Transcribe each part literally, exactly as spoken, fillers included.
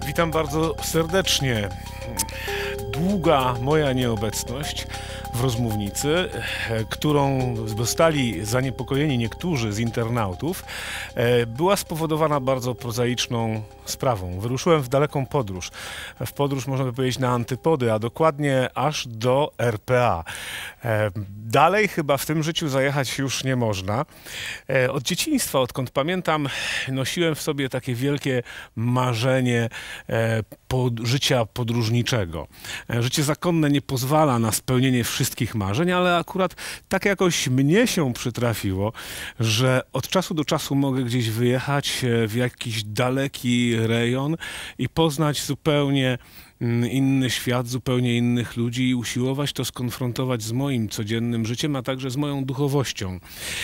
Witam bardzo serdecznie. Długa moja nieobecność w rozmównicy, którą zostali zaniepokojeni niektórzy z internautów, była spowodowana bardzo prozaiczną sprawą. Wyruszyłem w daleką podróż. W podróż, można by powiedzieć, na antypody, a dokładnie aż do R P A. Dalej chyba w tym życiu zajechać już nie można. Od dzieciństwa, odkąd pamiętam, nosiłem w sobie takie wielkie marzenie pod, życia podróżniczego. Życie zakonne nie pozwala na spełnienie wszystkich marzeń, ale akurat tak jakoś mnie się przytrafiło, że od czasu do czasu mogę gdzieś wyjechać w jakiś daleki rejon i poznać zupełnie inny świat, zupełnie innych ludzi i usiłować to skonfrontować z moim codziennym życiem, a także z moją duchowością.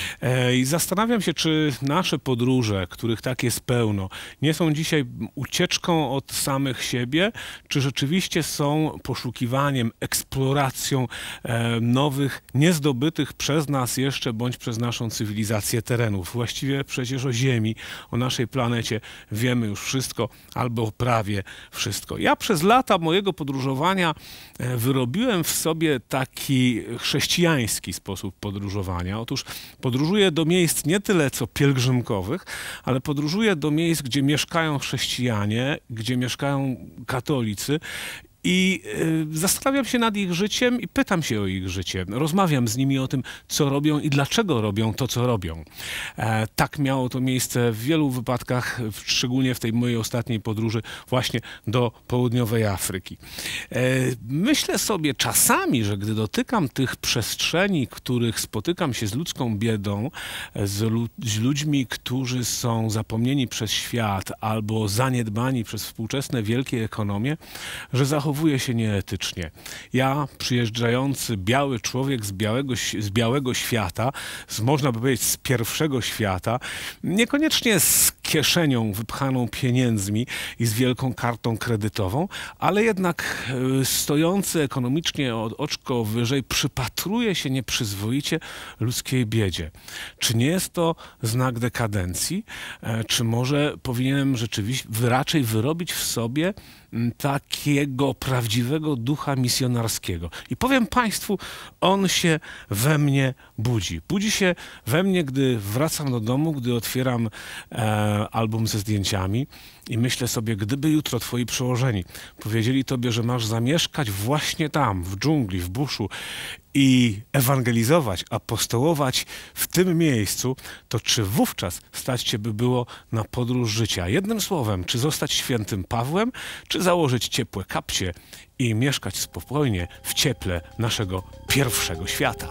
I zastanawiam się, czy nasze podróże, których tak jest pełno, nie są dzisiaj ucieczką od samych siebie, czy rzeczywiście są poszukiwaniem, eksploracją nowych, niezdobytych przez nas jeszcze, bądź przez naszą cywilizację terenów. Właściwie przecież o Ziemi, o naszej planecie wiemy już wszystko, albo prawie wszystko. Ja przez lata mojego podróżowania wyrobiłem w sobie taki chrześcijański sposób podróżowania. Otóż podróżuję do miejsc nie tyle co pielgrzymkowych, ale podróżuję do miejsc, gdzie mieszkają chrześcijanie, gdzie mieszkają katolicy. I y, zastanawiam się nad ich życiem i pytam się o ich życie. Rozmawiam z nimi o tym, co robią i dlaczego robią to, co robią. E, tak miało to miejsce w wielu wypadkach, szczególnie w tej mojej ostatniej podróży właśnie do południowej Afryki. E, myślę sobie czasami, że gdy dotykam tych przestrzeni, w których spotykam się z ludzką biedą, z, lu z ludźmi, którzy są zapomnieni przez świat albo zaniedbani przez współczesne wielkie ekonomie, że zachowują Zachowuje się nieetycznie. Ja, przyjeżdżający biały człowiek z białego, z białego świata, z, można by powiedzieć z pierwszego świata, niekoniecznie z kieszenią wypchaną pieniędzmi i z wielką kartą kredytową, ale jednak stojący ekonomicznie od oczko wyżej przypatruje się nieprzyzwoicie ludzkiej biedzie. Czy nie jest to znak dekadencji? Czy może powinienem rzeczywiście raczej wyrobić w sobie takiego prawdziwego ducha misjonarskiego? I powiem Państwu, on się we mnie budzi. Budzi się we mnie, gdy wracam do domu, gdy otwieram e, album ze zdjęciami i myślę sobie, gdyby jutro twoi przełożeni powiedzieli tobie, że masz zamieszkać właśnie tam, w dżungli, w buszu i ewangelizować, apostołować w tym miejscu, to czy wówczas stać cię by było na podróż życia? Jednym słowem, czy zostać świętym Pawłem, czy założyć ciepłe kapcie i mieszkać spokojnie w cieple naszego pierwszego świata?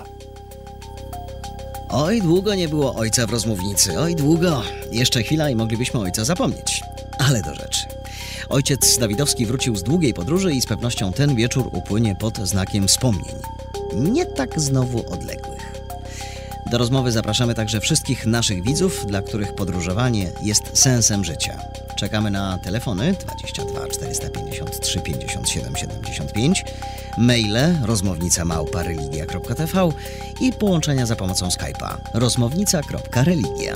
Oj, długo nie było ojca w rozmównicy, oj długo. Jeszcze chwila i moglibyśmy ojca zapomnieć. Ale do rzeczy. Ojciec Dawidowski wrócił z długiej podróży i z pewnością ten wieczór upłynie pod znakiem wspomnień. Nie tak znowu odległych. Do rozmowy zapraszamy także wszystkich naszych widzów, dla których podróżowanie jest sensem życia. Czekamy na telefony dwadzieścia dwa czterysta pięćdziesiąt trzy pięćdziesiąt siedem siedemdziesiąt pięć, maile rozmownica małpa religia kropka t v i połączenia za pomocą Skype'a rozmownica kropka religia.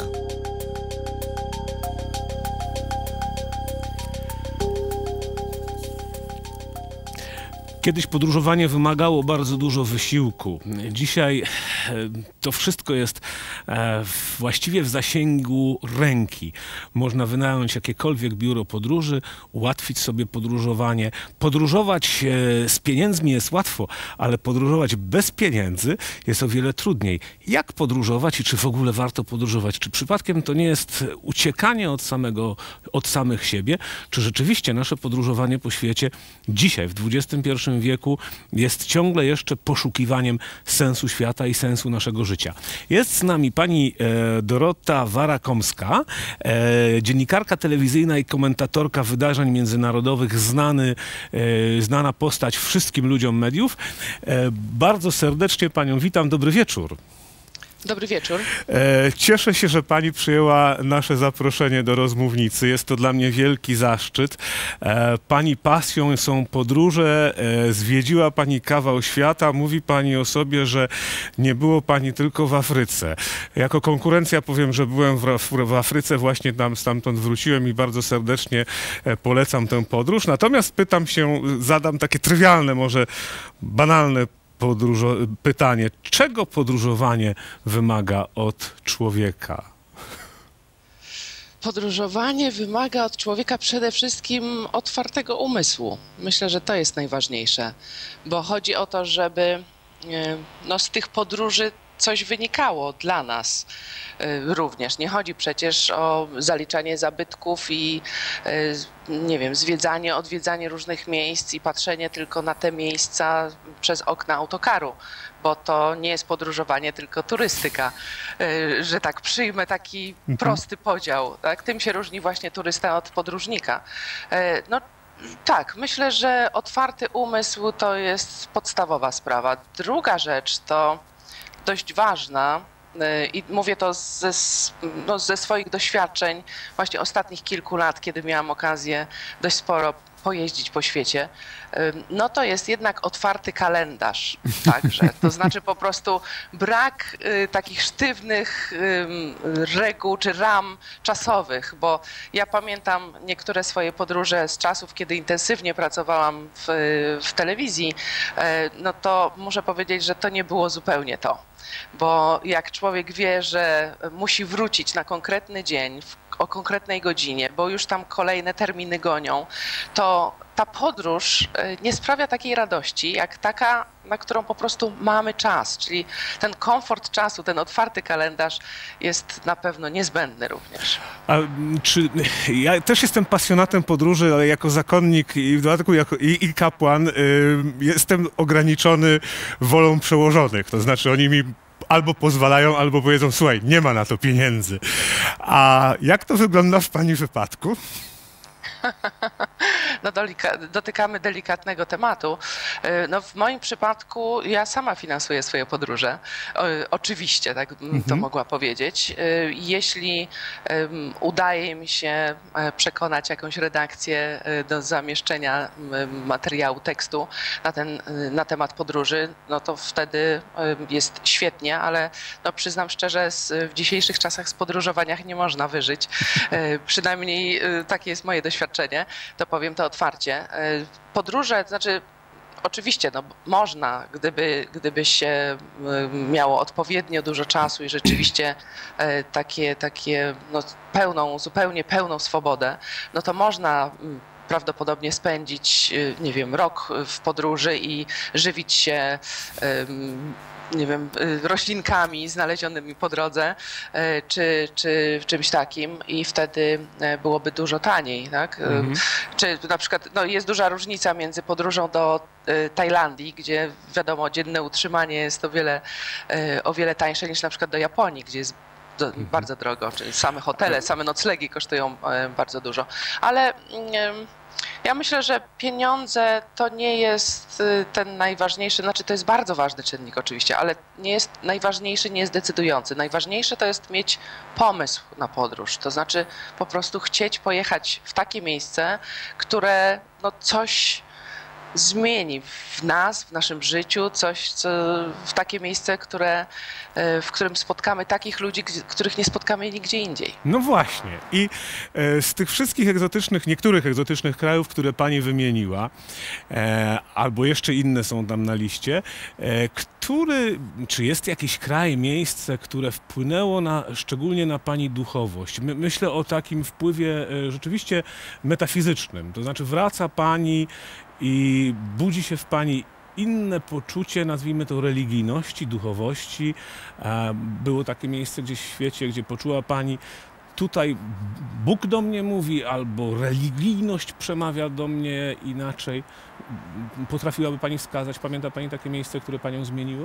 Kiedyś podróżowanie wymagało bardzo dużo wysiłku. Dzisiaj to wszystko jest właściwie w zasięgu ręki. Można wynająć jakiekolwiek biuro podróży, ułatwić sobie podróżowanie. Podróżować z pieniędzmi jest łatwo, ale podróżować bez pieniędzy jest o wiele trudniej. Jak podróżować i czy w ogóle warto podróżować? Czy przypadkiem to nie jest uciekanie od samego, od samych siebie? Czy rzeczywiście nasze podróżowanie po świecie dzisiaj, w dwudziestym pierwszym wieku, jest ciągle jeszcze poszukiwaniem sensu świata i sensu naszego życia? Jest z nami pani e, Dorota Warakomska, e, dziennikarka telewizyjna i komentatorka wydarzeń międzynarodowych, znany, e, znana postać wszystkim ludziom mediów. E, bardzo serdecznie panią witam, dobry wieczór. Dobry wieczór. E, Cieszę się, że pani przyjęła nasze zaproszenie do rozmównicy. Jest to dla mnie wielki zaszczyt. E, Pani pasją są podróże. E, Zwiedziła pani kawał świata. Mówi pani o sobie, że nie było pani tylko w Afryce. Jako konkurencja powiem, że byłem w, w Afryce, właśnie tam stamtąd wróciłem i bardzo serdecznie e, polecam tę podróż. Natomiast pytam się, zadam takie trywialne, może banalne Podróżo- pytanie, czego podróżowanie wymaga od człowieka? Podróżowanie wymaga od człowieka przede wszystkim otwartego umysłu. Myślę, że to jest najważniejsze, bo chodzi o to, żeby e, no, z tych podróży coś wynikało dla nas e, również. Nie chodzi przecież o zaliczanie zabytków i e, nie wiem, zwiedzanie, odwiedzanie różnych miejsc i patrzenie tylko na te miejsca przez okna autokaru, bo to nie jest podróżowanie, tylko turystyka, e, że tak przyjmę taki mhm. prosty podział. Tak? Tym się różni właśnie turysta od podróżnika. E, no, Tak, myślę, że otwarty umysł to jest podstawowa sprawa. Druga rzecz to dość ważna i mówię to ze, no, ze swoich doświadczeń właśnie ostatnich kilku lat, kiedy miałam okazję dość sporo pojeździć po świecie, no to jest jednak otwarty kalendarz także. To znaczy po prostu brak y, takich sztywnych y, reguł czy ram czasowych, bo ja pamiętam niektóre swoje podróże z czasów, kiedy intensywnie pracowałam w, w telewizji, y, no to muszę powiedzieć, że to nie było zupełnie to. Bo jak człowiek wie, że musi wrócić na konkretny dzień, w, o konkretnej godzinie, bo już tam kolejne terminy gonią, to ta podróż nie sprawia takiej radości, jak taka, na którą po prostu mamy czas. Czyli ten komfort czasu, ten otwarty kalendarz jest na pewno niezbędny również. A czy ja też jestem pasjonatem podróży, ale jako zakonnik i w dodatku jako i, i kapłan y, jestem ograniczony wolą przełożonych. To znaczy oni mi albo pozwalają, albo powiedzą, słuchaj, nie ma na to pieniędzy. A jak to wygląda w pani wypadku? No, dotykamy delikatnego tematu. No, w moim przypadku ja sama finansuję swoje podróże. O, oczywiście, tak bym mhm. to mogła powiedzieć. Jeśli um, udaje mi się przekonać jakąś redakcję do zamieszczenia materiału, tekstu na, ten, na temat podróży, no to wtedy jest świetnie, ale no, przyznam szczerze, z, w dzisiejszych czasach z podróżowania nie można wyżyć. Przynajmniej takie jest moje doświadczenie. To powiem to otwarcie. Podróże, to znaczy oczywiście no, można, gdyby, gdyby się miało odpowiednio dużo czasu i rzeczywiście takie, takie no, pełną, zupełnie pełną swobodę, no to można prawdopodobnie spędzić, nie wiem, rok w podróży i żywić się nie wiem, roślinkami znalezionymi po drodze, czy, czy czymś takim i wtedy byłoby dużo taniej, tak? Mhm. Czy na przykład no jest duża różnica między podróżą do Tajlandii, gdzie wiadomo dzienne utrzymanie jest o wiele, o wiele tańsze niż na przykład do Japonii, gdzie jest do, mhm. bardzo drogo, czyli same hotele, same noclegi kosztują bardzo dużo, ale ja myślę, że pieniądze to nie jest ten najważniejszy, znaczy to jest bardzo ważny czynnik oczywiście, ale nie jest najważniejszy, nie jest decydujący. Najważniejsze to jest mieć pomysł na podróż, to znaczy po prostu chcieć pojechać w takie miejsce, które no coś zmieni w nas, w naszym życiu, coś, co, w takie miejsce, które, w którym spotkamy takich ludzi, których nie spotkamy nigdzie indziej. No właśnie. I e, z tych wszystkich egzotycznych, niektórych egzotycznych krajów, które pani wymieniła, e, albo jeszcze inne są tam na liście, e, który, czy jest jakiś kraj, miejsce, które wpłynęło na, szczególnie na pani duchowość? My, myślę o takim wpływie e, rzeczywiście metafizycznym. To znaczy wraca pani i budzi się w pani inne poczucie, nazwijmy to religijności, duchowości. Było takie miejsce gdzieś w świecie, gdzie poczuła pani, tutaj Bóg do mnie mówi, albo religijność przemawia do mnie inaczej. Potrafiłaby pani wskazać, pamięta pani takie miejsce, które panią zmieniło?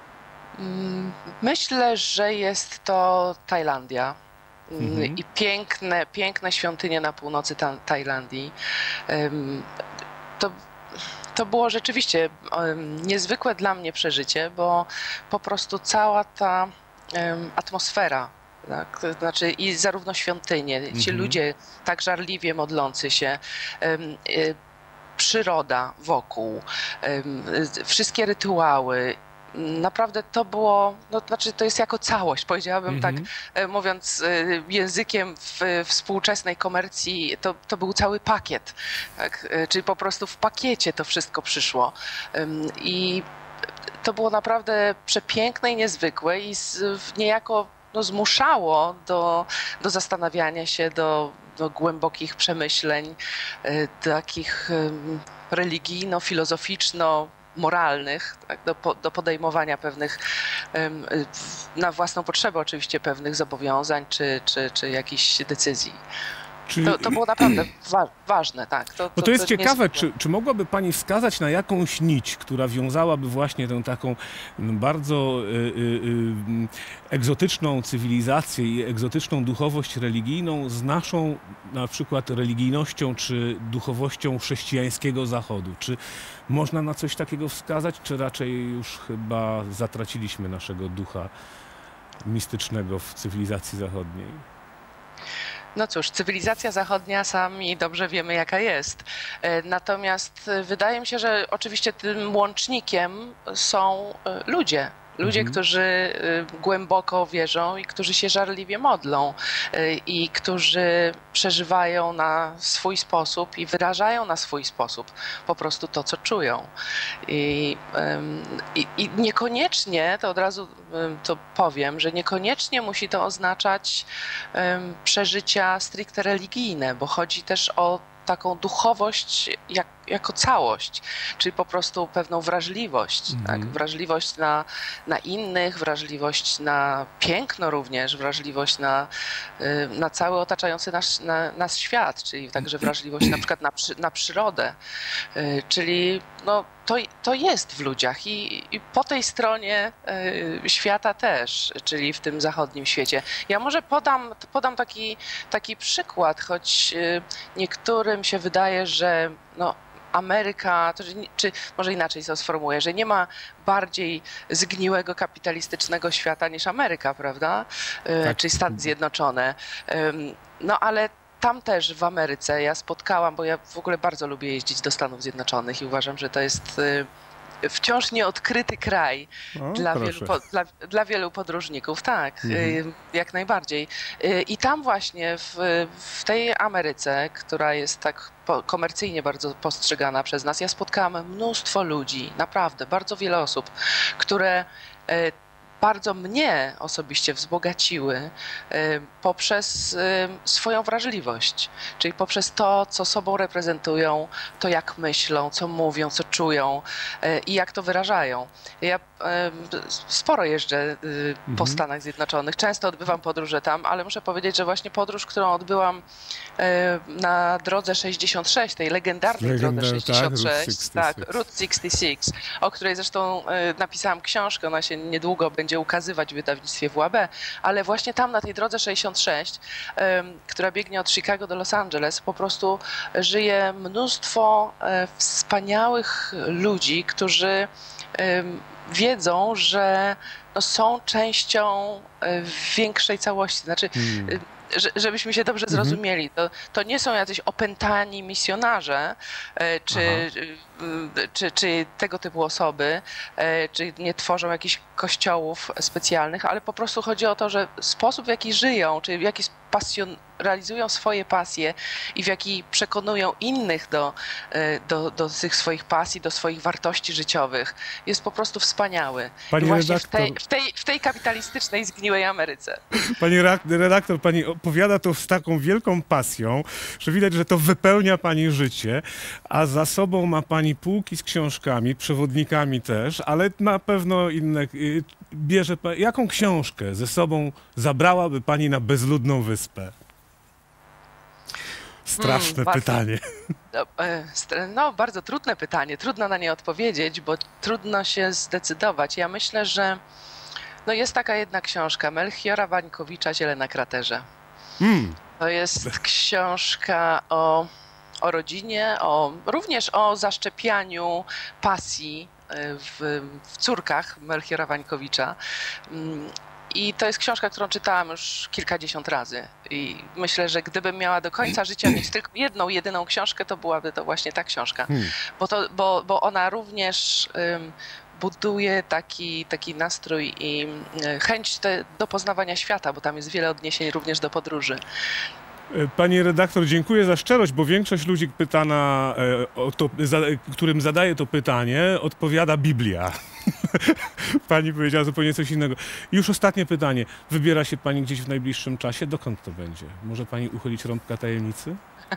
Myślę, że jest to Tajlandia. Mhm. I piękne, piękne świątynie na północy Tajlandii. To, to było rzeczywiście niezwykłe dla mnie przeżycie, bo po prostu cała ta atmosfera. Tak? To znaczy i zarówno świątynie, ci mhm. ludzie tak żarliwie modlący się, przyroda wokół, wszystkie rytuały. Naprawdę to było, no, znaczy to jest jako całość, powiedziałabym mm-hmm. tak, mówiąc językiem w współczesnej komercji, to, to był cały pakiet, tak? Czyli po prostu w pakiecie to wszystko przyszło. I to było naprawdę przepiękne i niezwykłe i z, niejako no, zmuszało do, do zastanawiania się, do, do głębokich przemyśleń, takich religijno-filozoficzno, moralnych, tak, do, do podejmowania pewnych, na własną potrzebę oczywiście, pewnych zobowiązań czy, czy, czy jakichś decyzji. Czyli... To, to było naprawdę wa ważne, tak. To, to, no to jest to ciekawe, jest... czy, czy mogłaby pani wskazać na jakąś nić, która wiązałaby właśnie tę taką bardzo y, y, y, egzotyczną cywilizację i egzotyczną duchowość religijną z naszą na przykład religijnością czy duchowością chrześcijańskiego Zachodu? Czy można na coś takiego wskazać, czy raczej już chyba zatraciliśmy naszego ducha mistycznego w cywilizacji zachodniej? No cóż, cywilizacja zachodnia, sami dobrze wiemy, jaka jest. Natomiast wydaje mi się, że oczywiście tym łącznikiem są ludzie. Ludzie, mhm. którzy głęboko wierzą i którzy się żarliwie modlą i którzy przeżywają na swój sposób i wyrażają na swój sposób po prostu to, co czują. I, i, i niekoniecznie, to od razu to powiem, że niekoniecznie musi to oznaczać przeżycia stricte religijne, bo chodzi też o taką duchowość jak, jako całość, czyli po prostu pewną wrażliwość, mm. tak? Wrażliwość na, na innych, wrażliwość na piękno również, wrażliwość na, na cały otaczający nas, na, nas świat, czyli także wrażliwość na przykład na, przy, na przyrodę, czyli no, to, to jest w ludziach i, i po tej stronie świata też, czyli w tym zachodnim świecie. Ja może podam, podam taki, taki przykład, choć niektórym się wydaje, że no, Ameryka, to, czy może inaczej to sformułuję, że nie ma bardziej zgniłego kapitalistycznego świata niż Ameryka, prawda? Tak. Czyli Stany Zjednoczone. No ale tam też w Ameryce ja spotkałam, bo ja w ogóle bardzo lubię jeździć do Stanów Zjednoczonych i uważam, że to jest wciąż nieodkryty kraj o, dla, wielu, po, dla, dla wielu podróżników, tak, mhm. jak najbardziej. I tam właśnie w, w tej Ameryce, która jest tak komercyjnie bardzo postrzegana przez nas, ja spotkałam mnóstwo ludzi, naprawdę bardzo wiele osób, które bardzo mnie osobiście wzbogaciły poprzez swoją wrażliwość, czyli poprzez to, co sobą reprezentują, to jak myślą, co mówią, co czują i jak to wyrażają. Ja sporo jeżdżę po mhm. Stanach Zjednoczonych, często odbywam podróże tam, ale muszę powiedzieć, że właśnie podróż, którą odbyłam na drodze sześćdziesiąt sześć, tej legendarnej Legenda, drodze sześćdziesiąt sześć, tak, Route sześćdziesiąt sześć, o której zresztą napisałam książkę, ona się niedługo będzie będzie ukazywać w wydawnictwie W A B, ale właśnie tam na tej drodze sześćdziesiąt sześć, która biegnie od Chicago do Los Angeles, po prostu żyje mnóstwo wspaniałych ludzi, którzy wiedzą, że no, są częścią większej całości. Znaczy, hmm. żebyśmy się dobrze zrozumieli, to, to nie są jacyś opętani misjonarze, czy, czy, czy tego typu osoby, czy nie tworzą jakichś kościołów specjalnych, ale po prostu chodzi o to, że sposób, w jaki żyją, czy w jaki pasjon, realizują swoje pasje i w jaki przekonują innych do, do, do tych swoich pasji, do swoich wartości życiowych, jest po prostu wspaniały. Pani właśnie redaktor, w, tej, w, tej, w tej kapitalistycznej, zgniłej Ameryce. Pani redaktor, pani opowiada to z taką wielką pasją, że widać, że to wypełnia pani życie, a za sobą ma pani półki z książkami, przewodnikami też, ale na pewno inne. Bierze pani, jaką książkę ze sobą zabrałaby pani na bezludną wyspę? Straszne hmm, pytanie. No, no, bardzo trudne pytanie. Trudno na nie odpowiedzieć, bo trudno się zdecydować. Ja myślę, że no jest taka jedna książka Melchiora Wańkowicza „Ziele na kraterze”. Hmm. To jest książka o, o rodzinie, o, również o zaszczepianiu pasji w, w córkach Melchiora Wańkowicza. I to jest książka, którą czytałam już kilkadziesiąt razy. I myślę, że gdybym miała do końca życia mieć tylko jedną, jedyną książkę, to byłaby to właśnie ta książka. Hmm. Bo, to, bo, bo ona również um, buduje taki, taki nastrój i chęć te, do poznawania świata, bo tam jest wiele odniesień również do podróży. Pani redaktor, dziękuję za szczerość, bo większość ludzi pytana, o to, za, którym zadaje to pytanie, odpowiada Biblia. Pani powiedziała zupełnie coś innego. Już ostatnie pytanie. Wybiera się pani gdzieś w najbliższym czasie? Dokąd to będzie? Może pani uchylić rąbka tajemnicy?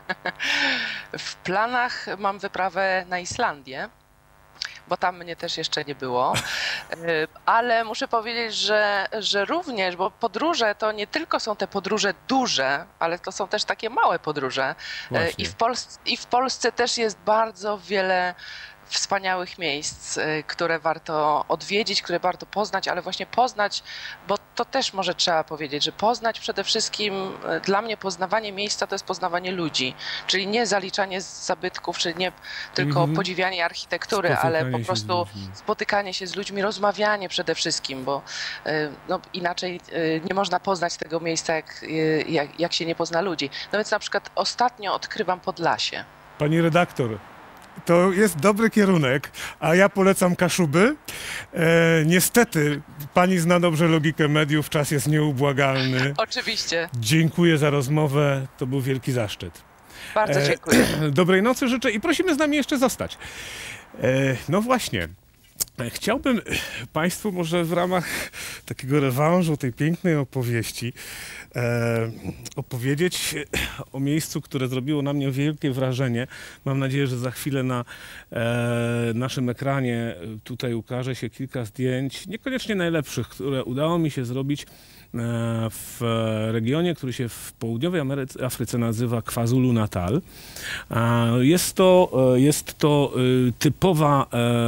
W planach mam wyprawę na Islandię, bo tam mnie też jeszcze nie było, ale muszę powiedzieć, że, że również, bo podróże to nie tylko są te podróże duże, ale to są też takie małe podróże. I w, Polsce, i w Polsce też jest bardzo wiele wspaniałych miejsc, które warto odwiedzić, które warto poznać, ale właśnie poznać, bo to też może trzeba powiedzieć, że poznać przede wszystkim, dla mnie poznawanie miejsca to jest poznawanie ludzi, czyli nie zaliczanie z zabytków, czy nie tylko mm-hmm. podziwianie architektury, spotykanie ale po prostu spotykanie się z ludźmi, rozmawianie przede wszystkim, bo no, inaczej nie można poznać tego miejsca, jak, jak, jak się nie pozna ludzi. No więc na przykład ostatnio odkrywam Podlasie. Pani redaktor, to jest dobry kierunek, a ja polecam Kaszuby. E, niestety, pani zna dobrze logikę mediów, czas jest nieubłagalny. Oczywiście. Dziękuję za rozmowę, to był wielki zaszczyt. Bardzo dziękuję. E, dobrej nocy życzę i prosimy z nami jeszcze zostać. E, no właśnie. Chciałbym państwu może w ramach takiego rewanżu tej pięknej opowieści e, opowiedzieć o miejscu, które zrobiło na mnie wielkie wrażenie. Mam nadzieję, że za chwilę na e, naszym ekranie tutaj ukaże się kilka zdjęć, niekoniecznie najlepszych, które udało mi się zrobić w regionie, który się w południowej Ameryce, Afryce nazywa KwaZulu-Natal. Jest to, jest to typowa,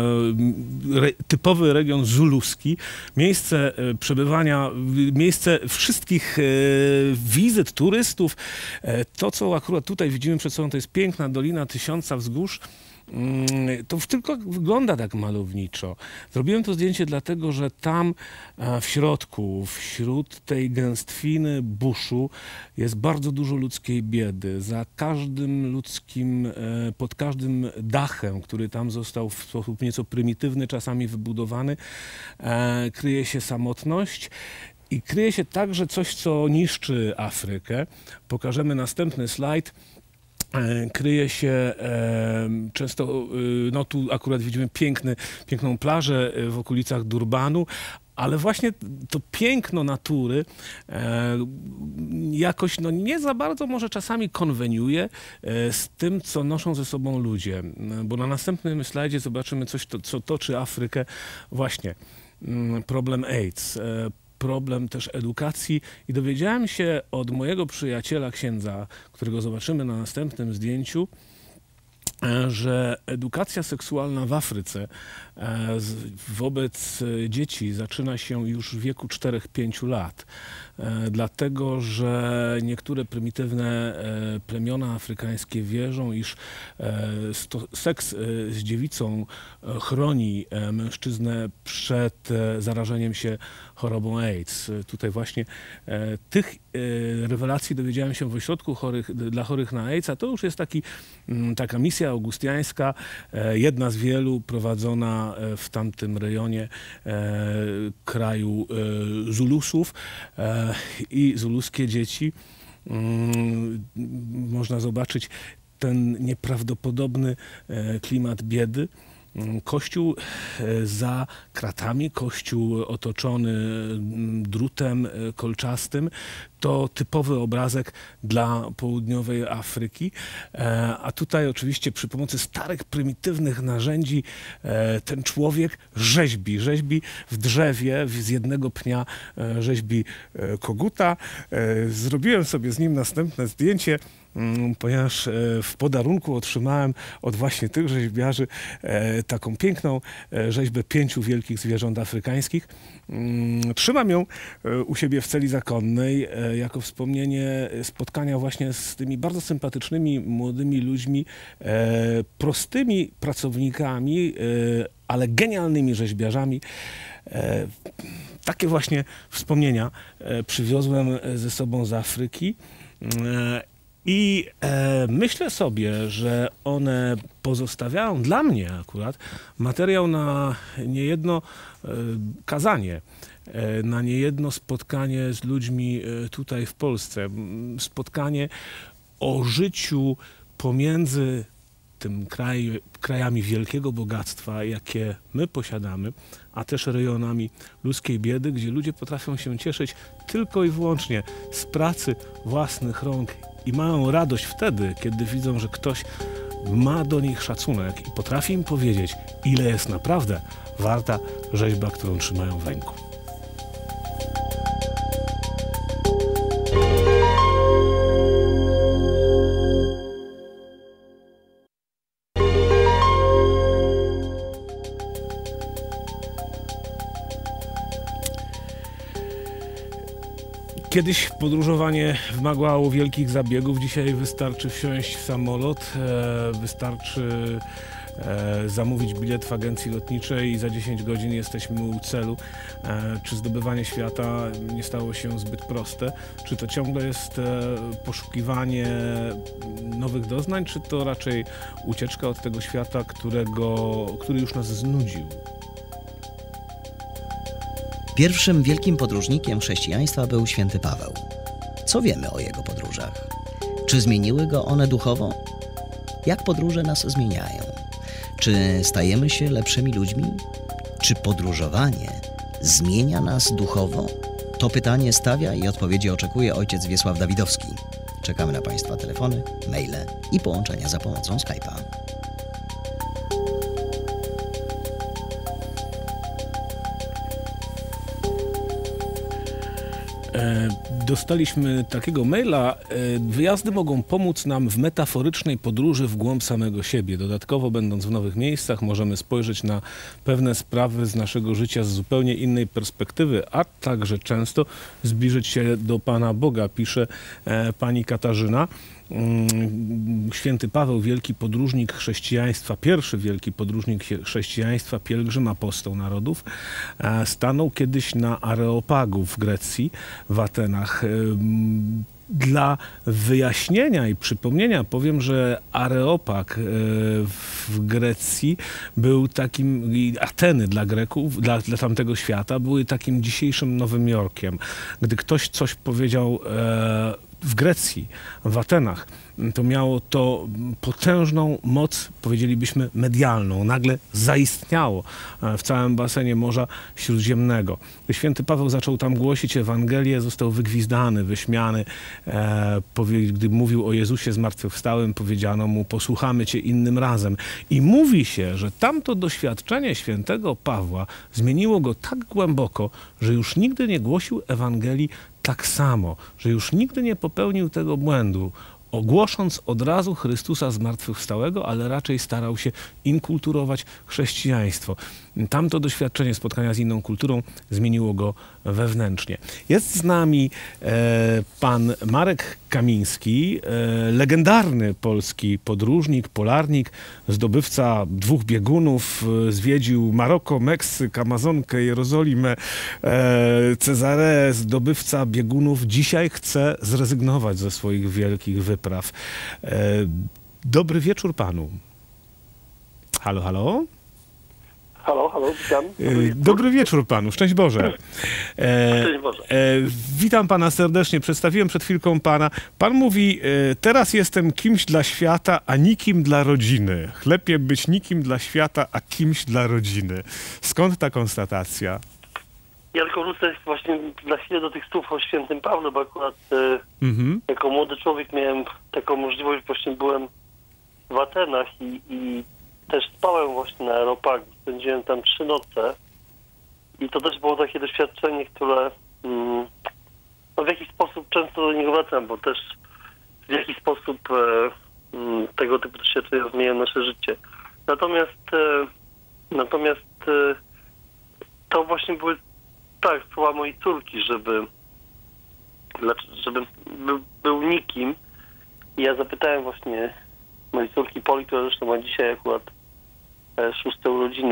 typowy region zuluski, miejsce przebywania, miejsce wszystkich wizyt turystów. To, co akurat tutaj widzimy przed sobą, to jest piękna Dolina Tysiąca Wzgórz. To tylko wygląda tak malowniczo. Zrobiłem to zdjęcie dlatego, że tam w środku, wśród tej gęstwiny buszu jest bardzo dużo ludzkiej biedy. Za każdym ludzkim, pod każdym dachem, który tam został w sposób nieco prymitywny czasami wybudowany, kryje się samotność. I kryje się także coś, co niszczy Afrykę. Pokażemy następny slajd. Kryje się e, często, no tu akurat widzimy piękny, piękną plażę w okolicach Durbanu, ale właśnie to piękno natury e, jakoś no nie za bardzo może czasami konweniuje e, z tym, co noszą ze sobą ludzie. Bo na następnym slajdzie zobaczymy coś, to, co toczy Afrykę. Właśnie problem AIDS. E, problem też edukacji i dowiedziałem się od mojego przyjaciela księdza, którego zobaczymy na następnym zdjęciu, że edukacja seksualna w Afryce wobec dzieci zaczyna się już w wieku czterech pięciu lat. Dlatego, że niektóre prymitywne plemiona afrykańskie wierzą, iż seks z dziewicą chroni mężczyznę przed zarażeniem się chorobą AIDS. Tutaj właśnie tych rewelacji dowiedziałem się w ośrodku chorych, dla chorych na AIDS, a to już jest taki, taka misja augustiańska, jedna z wielu prowadzona w tamtym rejonie kraju Zulusów i zuluskie dzieci. Można zobaczyć ten nieprawdopodobny klimat biedy. Kościół za kratami, kościół otoczony drutem kolczastym, to typowy obrazek dla południowej Afryki. A tutaj oczywiście przy pomocy starych, prymitywnych narzędzi ten człowiek rzeźbi, rzeźbi w drzewie, z jednego pnia rzeźbi koguta. Zrobiłem sobie z nim następne zdjęcie, ponieważ w podarunku otrzymałem od właśnie tych rzeźbiarzy taką piękną rzeźbę pięciu wielkich zwierząt afrykańskich. Trzymam ją u siebie w celi zakonnej jako wspomnienie spotkania właśnie z tymi bardzo sympatycznymi młodymi ludźmi, prostymi pracownikami, ale genialnymi rzeźbiarzami. Takie właśnie wspomnienia przywiozłem ze sobą z Afryki. I e, myślę sobie, że one pozostawiają dla mnie akurat materiał na niejedno e, kazanie, e, na niejedno spotkanie z ludźmi e, tutaj w Polsce. Spotkanie o życiu pomiędzy tym kraj, krajami wielkiego bogactwa, jakie my posiadamy, a też rejonami ludzkiej biedy, gdzie ludzie potrafią się cieszyć tylko i wyłącznie z pracy własnych rąk i mają radość wtedy, kiedy widzą, że ktoś ma do nich szacunek i potrafi im powiedzieć, ile jest naprawdę warta rzeźba, którą trzymają w ręku. Kiedyś podróżowanie wymagało wielkich zabiegów, dzisiaj wystarczy wsiąść w samolot, wystarczy zamówić bilet w agencji lotniczej i za dziesięć godzin jesteśmy u celu. Czy zdobywanie świata nie stało się zbyt proste? Czy to ciągle jest poszukiwanie nowych doznań, czy to raczej ucieczka od tego świata, którego, który już nas znudził? Pierwszym wielkim podróżnikiem chrześcijaństwa był święty Paweł. Co wiemy o jego podróżach? Czy zmieniły go one duchowo? Jak podróże nas zmieniają? Czy stajemy się lepszymi ludźmi? Czy podróżowanie zmienia nas duchowo? To pytanie stawia i odpowiedzi oczekuje ojciec Wiesław Dawidowski. Czekamy na Państwa telefony, maile i połączenia za pomocą Skype'a. Dostaliśmy takiego maila. Wyjazdy mogą pomóc nam w metaforycznej podróży w głąb samego siebie. Dodatkowo, będąc w nowych miejscach, możemy spojrzeć na pewne sprawy z naszego życia z zupełnie innej perspektywy, a także często zbliżyć się do Pana Boga, pisze pani Katarzyna. Święty Paweł, wielki podróżnik chrześcijaństwa, pierwszy wielki podróżnik chrześcijaństwa, pielgrzym, apostoł narodów, stanął kiedyś na Areopagu w Grecji, w Atenach. Dla wyjaśnienia i przypomnienia powiem, że Areopag w Grecji był takim, Ateny dla Greków, dla, dla tamtego świata były takim dzisiejszym Nowym Jorkiem. Gdy ktoś coś powiedział w Grecji, w Atenach, to miało to potężną moc, powiedzielibyśmy, medialną. Nagle zaistniało w całym basenie Morza Śródziemnego. Gdy święty Paweł zaczął tam głosić Ewangelię, został wygwizdany, wyśmiany. E, gdy mówił o Jezusie zmartwychwstałym, powiedziano mu: posłuchamy Cię innym razem. I mówi się, że tamto doświadczenie świętego Pawła zmieniło go tak głęboko, że już nigdy nie głosił Ewangelii tak samo, że już nigdy nie popełnił tego błędu, ogłosząc od razu Chrystusa zmartwychwstałego, ale raczej starał się inkulturować chrześcijaństwo. Tamto doświadczenie spotkania z inną kulturą zmieniło go wewnętrznie. Jest z nami e, pan Marek Kamiński, e, legendarny polski podróżnik, polarnik, zdobywca dwóch biegunów, e, zwiedził Maroko, Meksyk, Amazonkę, Jerozolimę, e, Cezarę, zdobywca biegunów. Dzisiaj chce zrezygnować ze swoich wielkich wypraw. E, dobry wieczór panu. Halo, halo? Halo, halo, witam. Dobry, Dobry wieczór panu, szczęść Boże. E, Szczęść Boże. E, witam pana serdecznie, przedstawiłem przed chwilką pana. Pan mówi: e, teraz jestem kimś dla świata, a nikim dla rodziny. Lepiej być nikim dla świata, a kimś dla rodziny. Skąd ta konstatacja? Ja tylko wrócę właśnie na chwilę do tych słów o świętym Pawle, bo akurat e, Mhm. jako młody człowiek miałem taką możliwość, właśnie byłem w Atenach i, i też spałem właśnie na Areopagu. Spędziłem tam trzy noce i to też było takie doświadczenie, które mm, no w jakiś sposób często do niego wracam, bo też w jakiś sposób e, mm, tego typu doświadczenia zmieniają nasze życie. Natomiast e, natomiast e, to właśnie były tak słowa mojej córki, żeby żebym był, był nikim. I ja zapytałem właśnie mojej córki Poli, która zresztą ma dzisiaj akurat e, szóste urodziny.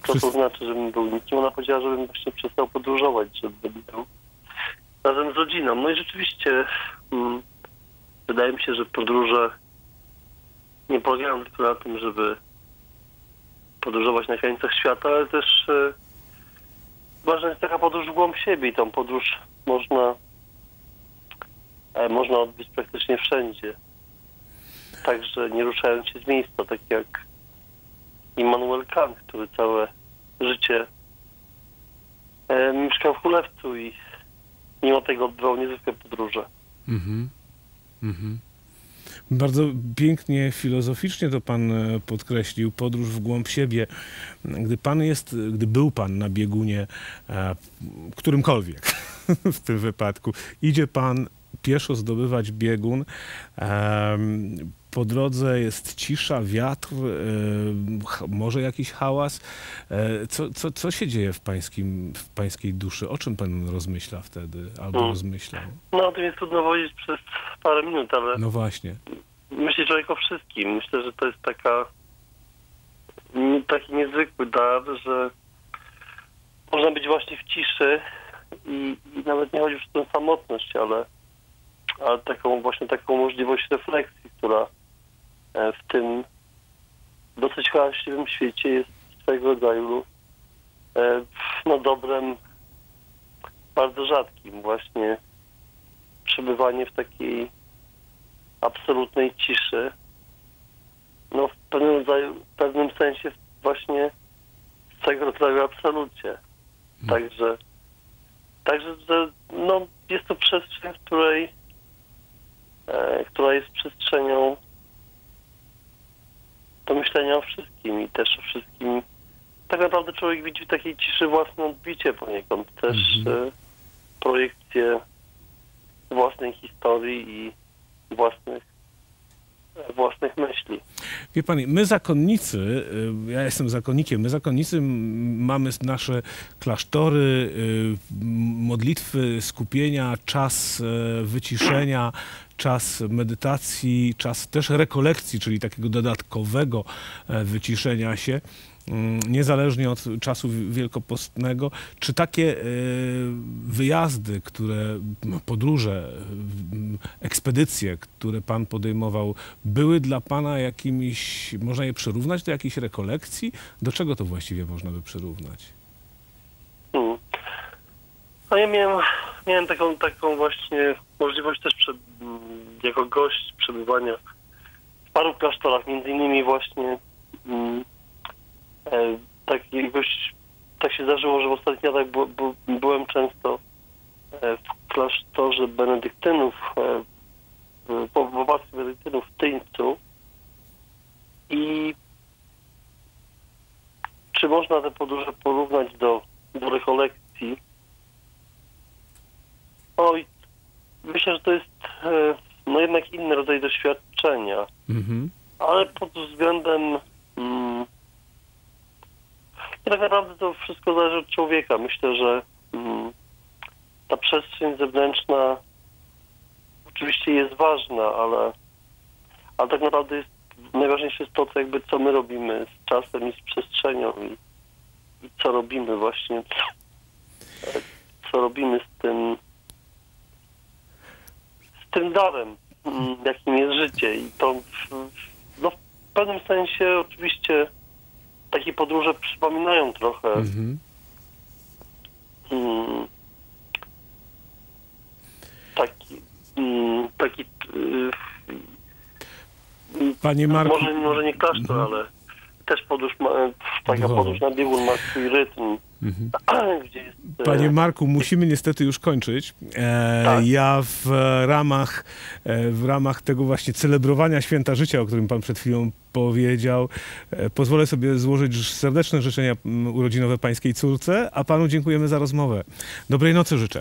co to znaczy, żebym był nikim. Ona powiedziała, żebym właśnie przestał podróżować, żebym był razem z rodziną. No i rzeczywiście mm, wydaje mi się, że podróże nie polegają tylko na tym, żeby podróżować na krańcach świata, ale też e, ważna jest taka podróż w głąb siebie i tą podróż można e, można odbyć praktycznie wszędzie. Także nie ruszając się z miejsca, tak jak Immanuel Kant, który całe życie e, mieszkał w Królewcu i mimo tego odbywał niezwykłe podróże. Mhm. Mhm. Bardzo pięknie, filozoficznie to pan podkreślił, podróż w głąb siebie. Gdy pan jest, gdy był pan na biegunie, e, którymkolwiek w tym wypadku, idzie pan pieszo zdobywać biegun, e, po drodze jest cisza, wiatr, e, może jakiś hałas. E, co, co, co się dzieje w, pańskim, w pańskiej duszy? O czym pan rozmyśla wtedy albo hmm. rozmyślał? No, to jest trudno powiedzieć przez parę minut, ale no właśnie. Myślę człowiek o wszystkim. Myślę, że to jest taka taki niezwykły dar, że można być właśnie w ciszy i, i nawet nie chodzi już o tę samotność, ale, ale taką właśnie taką możliwość refleksji, która w tym dosyć hałaśliwym świecie jest swego rodzaju no dobrem bardzo rzadkim. Właśnie przebywanie w takiej absolutnej ciszy, no w pewnym rodzaju, w pewnym sensie właśnie swego rodzaju absolucie. Także, także że, no, jest to przestrzeń, w której, e, która jest przestrzenią do myślenia o wszystkim i też o wszystkim. Tak naprawdę człowiek widzi w takiej ciszy własne odbicie poniekąd, też mm-hmm. e, projekcję własnej historii i własnych, własnych myśli. Wie pan, my zakonnicy, ja jestem zakonnikiem, my zakonnicy mamy nasze klasztory, modlitwy, skupienia, czas wyciszenia, czas medytacji, czas też rekolekcji, czyli takiego dodatkowego wyciszenia się, niezależnie od czasu wielkopostnego. Czy takie wyjazdy, które, podróże, ekspedycje, które pan podejmował, były dla pana jakimiś, można je przyrównać do jakiejś rekolekcji? Do czego to właściwie można by przyrównać? Hmm. No ja miałem, miałem taką, taką właśnie możliwość też prze, jako gość przebywania w paru klasztorach, między innymi właśnie hmm, e, tak, jakoś, tak się zdarzyło, że w ostatnich latach bu, bu, byłem często e, w klasztorze benedyktynów, e, w, w opactwie benedyktynów w Tyńcu i czy można te podróże porównać do, do rekolekcji? Oj, myślę, że to jest e, no jednak inny rodzaj doświadczenia, mm-hmm. ale pod względem mm, tak naprawdę to wszystko zależy od człowieka. Myślę, że mm, ta przestrzeń zewnętrzna oczywiście jest ważna, ale, ale tak naprawdę jest, najważniejsze jest to, co, jakby, co my robimy z czasem i z przestrzenią i, i co robimy właśnie, co robimy z tym tym darem, jakim jest życie. I to no, w pewnym sensie oczywiście takie podróże przypominają trochę mm-hmm. mm, taki mm, taki y, Panie Marku, może, może nie klasztor, mm-hmm. ale też podróż ma, taka Duchowo. podróż na biegun ma swój rytm. Mhm. Gdzie jest, Panie Marku, musimy niestety już kończyć. E, tak. Ja w ramach, e, w ramach tego właśnie celebrowania Święta Życia, o którym pan przed chwilą powiedział, e, pozwolę sobie złożyć serdeczne życzenia urodzinowe pańskiej córce, a panu dziękujemy za rozmowę. Dobrej nocy życzę.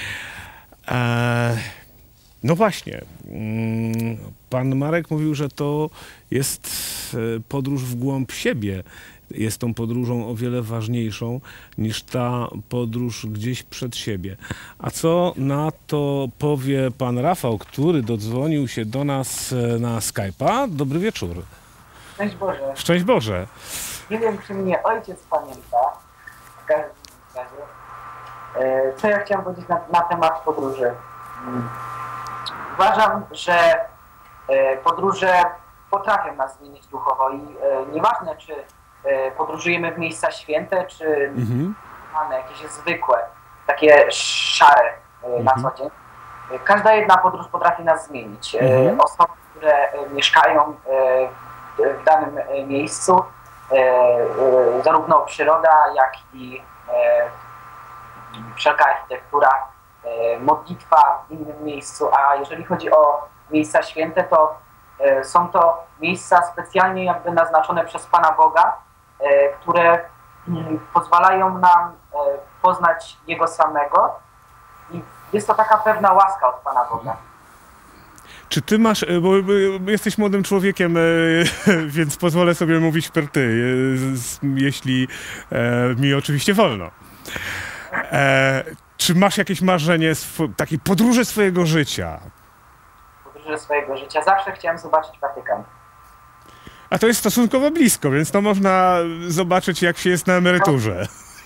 E, no właśnie, pan Marek mówił, że to jest podróż w głąb siebie. Jest tą podróżą o wiele ważniejszą niż ta podróż gdzieś przed siebie. A co na to powie pan Rafał, który dodzwonił się do nas na Skype'a? Dobry wieczór. Szczęść Boże. Szczęść Boże. Nie wiem, czy mnie ojciec pamięta, w każdym razie. E, Co ja chciałem powiedzieć na, na temat podróży? Hmm. Uważam, że e, podróże potrafią nas zmienić duchowo i e, nieważne, czy e, podróżujemy w miejsca święte, czy mhm. mamy jakieś zwykłe, takie szare e, mhm. na co dzień. E, każda jedna podróż potrafi nas zmienić. E, mhm. Osoby, które e, mieszkają e, w danym e, miejscu, e, e, zarówno przyroda, jak i e, wszelka architektura, e, modlitwa w innym miejscu, a jeżeli chodzi o miejsca święte, to e, są to miejsca specjalnie jakby naznaczone przez Pana Boga, e, które m, pozwalają nam e, poznać Jego samego i jest to taka pewna łaska od Pana Boga. Czy ty masz, bo jesteś młodym człowiekiem, więc pozwolę sobie mówić per ty, jeśli mi oczywiście wolno. E, czy masz jakieś marzenie takiej podróży swojego życia? Podróży swojego życia. Zawsze chciałem zobaczyć Watykan. A to jest stosunkowo blisko, więc to można zobaczyć, jak się jest na emeryturze.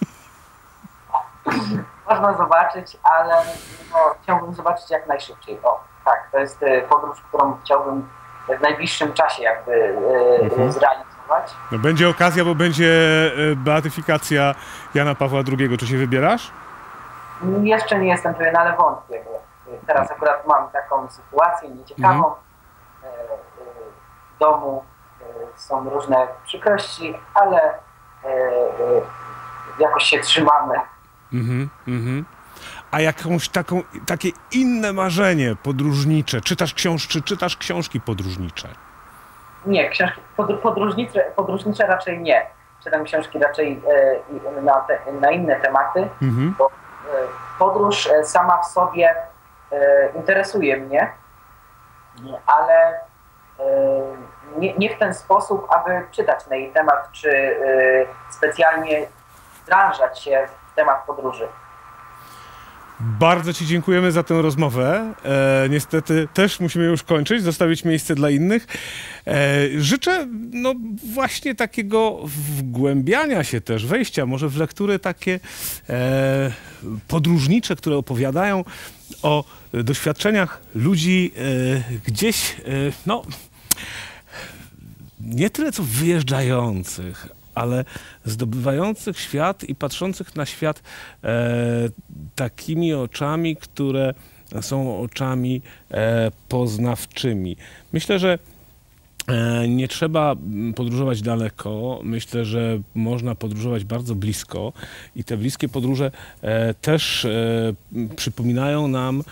Można zobaczyć, ale no, chciałbym zobaczyć jak najszybciej. O, tak, to jest podróż, którą chciałbym w najbliższym czasie jakby mhm. zrealizować. No, będzie okazja, bo będzie beatyfikacja Jana Pawła drugiego. Czy się wybierasz? Jeszcze nie jestem pewien, ale wątpię, bo teraz akurat mam taką sytuację nieciekawą. Mhm. W domu są różne przykrości, ale jakoś się trzymamy. Mhm, mhm. A jakąś taką, takie inne marzenie podróżnicze? Czytasz książ, czy czytasz książki podróżnicze? Nie, książki podróżnicze, podróżnicze raczej nie. Czytam książki raczej e, na, te, na inne tematy, mhm. bo e, podróż sama w sobie e, interesuje mnie, ale e, nie, nie w ten sposób, aby czytać na jej temat, czy e, specjalnie wdrażać się w temat podróży. Bardzo ci dziękujemy za tę rozmowę. E, niestety też musimy już kończyć, zostawić miejsce dla innych. E, życzę no właśnie takiego wgłębiania się też, wejścia może w lektury takie e, podróżnicze, które opowiadają o doświadczeniach ludzi e, gdzieś, e, no nie tyle co wyjeżdżających, ale zdobywających świat i patrzących na świat e, takimi oczami, które są oczami e, poznawczymi. Myślę, że e, nie trzeba podróżować daleko. Myślę, że można podróżować bardzo blisko i te bliskie podróże e, też e, przypominają nam,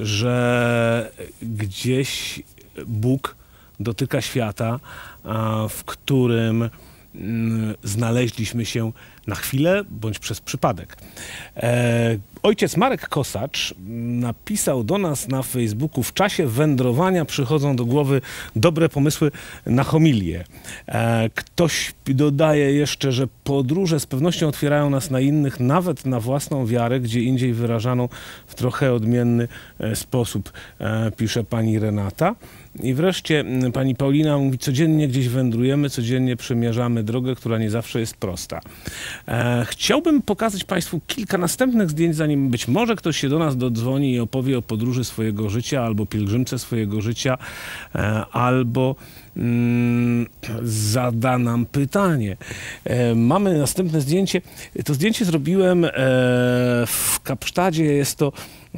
że gdzieś Bóg dotyka świata, a, w którym znaleźliśmy się na chwilę bądź przez przypadek. E, ojciec Marek Kosacz napisał do nas na Facebooku: w czasie wędrowania przychodzą do głowy dobre pomysły na homilię. E, ktoś dodaje jeszcze, że podróże z pewnością otwierają nas na innych, nawet na własną wiarę, gdzie indziej wyrażaną w trochę odmienny sposób, e, pisze pani Renata. I wreszcie pani Paulina mówi: codziennie gdzieś wędrujemy, codziennie przemierzamy drogę, która nie zawsze jest prosta. E, chciałbym pokazać państwu kilka następnych zdjęć, zanim być może ktoś się do nas dodzwoni i opowie o podróży swojego życia, albo pielgrzymce swojego życia, e, albo mm, zada nam pytanie. E, mamy następne zdjęcie. To zdjęcie zrobiłem e, w Kapsztadzie. Jest to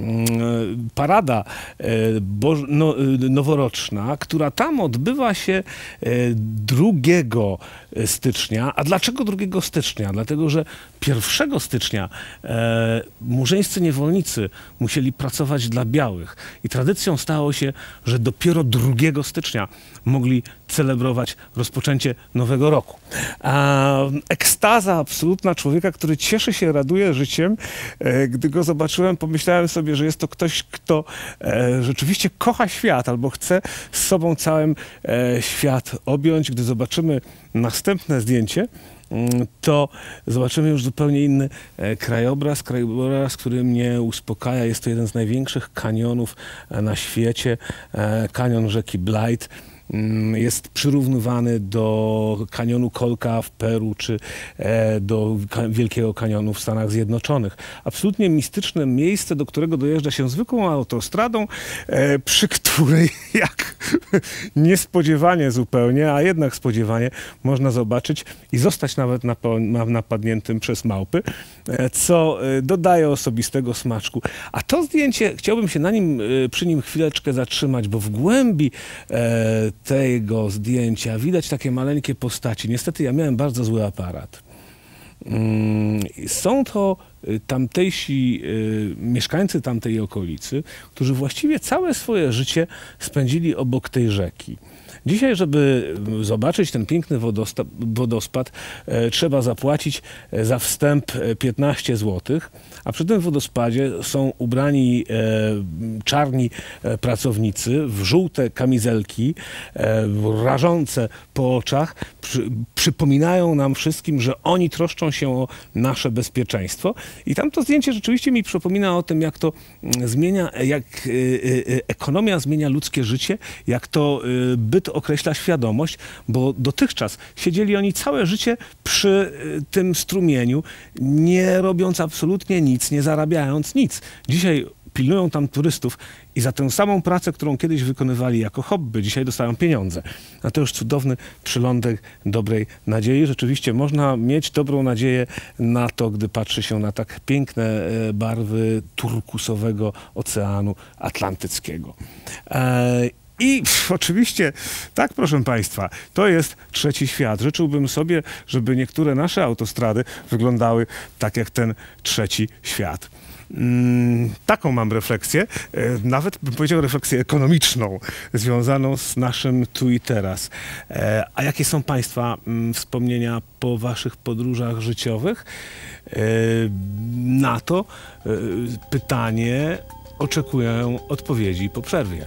parada boż- no, noworoczna, która tam odbywa się drugiego stycznia. A dlaczego drugiego stycznia? Dlatego, że pierwszego stycznia e, murzyńscy niewolnicy musieli pracować dla białych i tradycją stało się, że dopiero drugiego stycznia mogli celebrować rozpoczęcie nowego roku. A, ekstaza absolutna człowieka, który cieszy się, raduje życiem. E, gdy go zobaczyłem, pomyślałem sobie, że jest to ktoś, kto e, rzeczywiście kocha świat albo chce z sobą całym e, świat objąć. Gdy zobaczymy następne zdjęcie, to zobaczymy już zupełnie inny e, krajobraz, krajobraz, który mnie uspokaja. Jest to jeden z największych kanionów e, na świecie, e, kanion rzeki Blythe. jest przyrównywany do kanionu Kolka w Peru, czy do Wielkiego Kanionu w Stanach Zjednoczonych. Absolutnie mistyczne miejsce, do którego dojeżdża się zwykłą autostradą, przy której jak niespodziewanie zupełnie, a jednak spodziewanie można zobaczyć i zostać nawet napadniętym przez małpy, co dodaje osobistego smaczku. A to zdjęcie, chciałbym się na nim, przy nim chwileczkę zatrzymać, bo w głębi tego zdjęcia widać takie maleńkie postaci. Niestety ja miałem bardzo zły aparat. Są to tamtejsi mieszkańcy tamtej okolicy, którzy właściwie całe swoje życie spędzili obok tej rzeki. Dzisiaj, żeby zobaczyć ten piękny wodospad, trzeba zapłacić za wstęp piętnaście złotych, a przy tym wodospadzie są ubrani czarni pracownicy w żółte kamizelki, rażące po oczach, przy, przypominają nam wszystkim, że oni troszczą się o nasze bezpieczeństwo. I tamto zdjęcie rzeczywiście mi przypomina o tym, jak to zmienia, jak ekonomia zmienia ludzkie życie, jak to byt określa świadomość, bo dotychczas siedzieli oni całe życie przy tym strumieniu, nie robiąc absolutnie nic, nie zarabiając nic. Dzisiaj pilnują tam turystów i za tę samą pracę, którą kiedyś wykonywali jako hobby, dzisiaj dostają pieniądze. A to już cudowny przylądek dobrej nadziei. Rzeczywiście można mieć dobrą nadzieję na to, gdy patrzy się na tak piękne barwy turkusowego Oceanu Atlantyckiego. Eee, I pff, oczywiście, tak proszę Państwa, to jest trzeci świat. Życzyłbym sobie, żeby niektóre nasze autostrady wyglądały tak jak ten trzeci świat. Mm, taką mam refleksję, e, nawet bym powiedział refleksję ekonomiczną, związaną z naszym tu i teraz. E, a jakie są Państwa mm, wspomnienia po Waszych podróżach życiowych? E, na to e, pytanie oczekuję odpowiedzi po przerwie.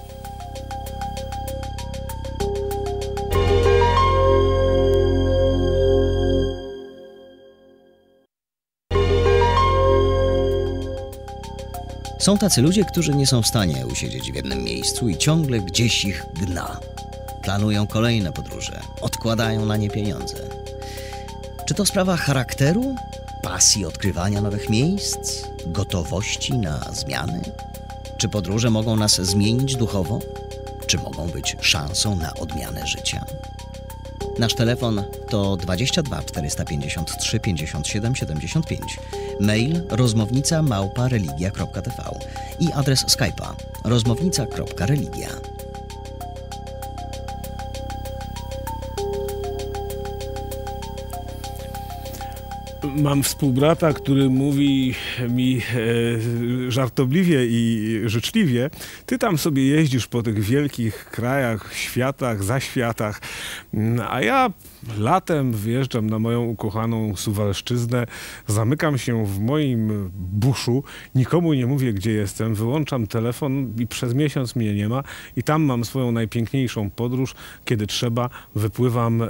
Są tacy ludzie, którzy nie są w stanie usiedzieć w jednym miejscu i ciągle gdzieś ich gna. Planują kolejne podróże, odkładają na nie pieniądze. Czy to sprawa charakteru, pasji odkrywania nowych miejsc, gotowości na zmiany? Czy podróże mogą nas zmienić duchowo? Czy mogą być szansą na odmianę życia? Nasz telefon to dwadzieścia dwa czterysta pięćdziesiąt trzy pięćdziesiąt siedem siedemdziesiąt pięć, mail rozmownica małpa religia kropka t v i adres Skype'a rozmownica kropka religia. Mam współbrata, który mówi mi e, żartobliwie i życzliwie: ty tam sobie jeździsz po tych wielkich krajach, światach, zaświatach, a ja latem wyjeżdżam na moją ukochaną Suwalszczyznę, zamykam się w moim buszu, nikomu nie mówię, gdzie jestem, wyłączam telefon i przez miesiąc mnie nie ma i tam mam swoją najpiękniejszą podróż. Kiedy trzeba, wypływam e,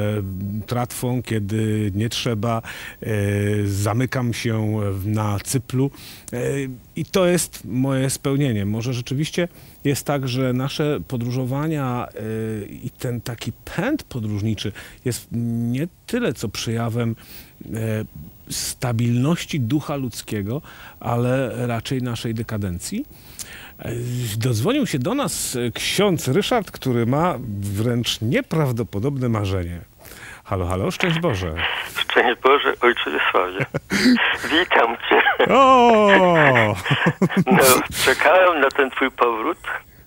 tratwą, kiedy nie trzeba, e, zamykam się na cyplu e, i to jest moje spełnienie. Może rzeczywiście jest tak, że nasze podróżowania e, i ten taki pęd podróżniczy jest nie tyle co przejawem e, stabilności ducha ludzkiego, ale raczej naszej dekadencji. E, dodzwonił się do nas ksiądz Ryszard, który ma wręcz nieprawdopodobne marzenie. Halo, halo, szczęść Boże. Szczęść Boże, Ojcze Wiesławie. Witam Cię. O! No, czekałem na ten Twój powrót.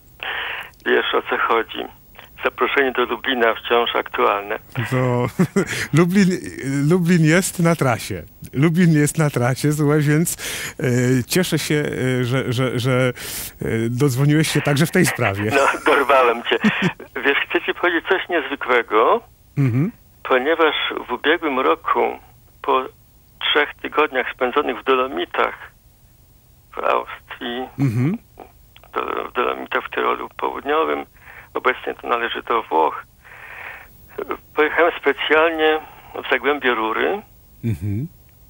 Wiesz, o co chodzi. Zaproszenie do Lublina wciąż aktualne. To Lublin, Lublin jest na trasie. Lublin jest na trasie, słuchaj, więc e, cieszę się, e, że, że, że e, dodzwoniłeś się także w tej sprawie. No, dorwałem Cię. Wiesz, chcę Ci powiedzieć coś niezwykłego, mhm. ponieważ w ubiegłym roku, po trzech tygodniach spędzonych w Dolomitach, w Austrii, mhm. w Dolomitach w Tyrolu Południowym, obecnie to należy do Włoch, pojechałem specjalnie w Zagłębie Rury, mhm.